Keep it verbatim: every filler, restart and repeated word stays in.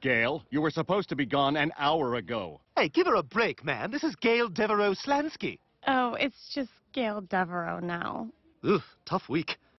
Gale. You were supposed to be gone an hour ago. Hey, give her a break, man. This is Gale Devereaux Slansky. Oh, it's just Gale Devereaux now. Ugh, tough week.